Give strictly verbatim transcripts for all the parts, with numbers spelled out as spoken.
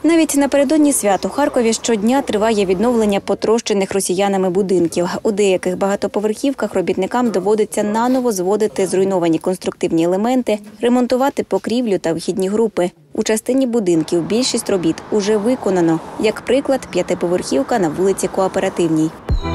Навіть напередодні свят у Харкові щодня триває відновлення потрощених росіянами будинків. У деяких багатоповерхівках робітникам доводиться наново зводити зруйновані конструктивні елементи, ремонтувати покрівлю та вхідні групи. У частині будинків більшість робіт уже виконано. Як приклад, п'ятиповерхівка на вулиці Кооперативній.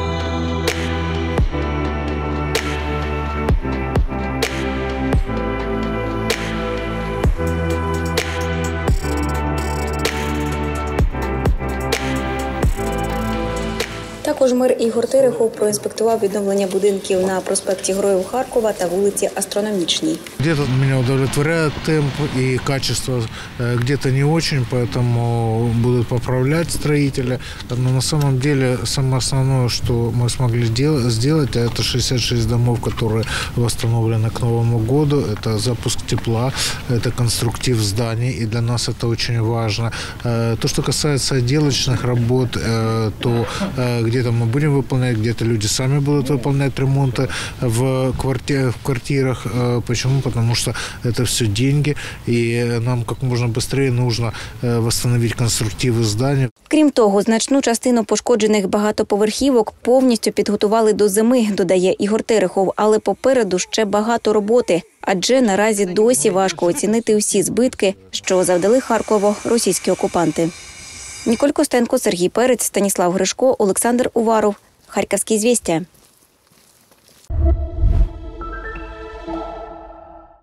Також мер Ігор Терехов проінспектував відновлення будинків на проспекті Героїв Харкова та вулиці Астрономічній. Где-то меня удовлетворяет темп и качество, где-то не очень, поэтому будут поправлять строители. Но на самом деле самое основное, что мы смогли сделать, это шестьдесят шесть домов, которые восстановлены к Новому году. Это запуск тепла, это конструктив зданий, и для нас это очень важно. То, что касается отделочных работ, то где-то мы будем выполнять, где-то люди сами будут выполнять ремонты в квартирах. Почему? Потому что это все деньги, и нам как можно быстрее нужно восстановить конструктиви здання. Крім того, значну частину пошкоджених багатоповерхівок повністю підготували до зими, додає Ігор Терехов. Але попереду ще багато роботи, адже наразі досі важко оцінити усі збитки, що завдали Харкову російські окупанти. Ніколь Костенко, Сергій Перець, Станіслав Гришко, Олександр Уваров. Харківські звістя.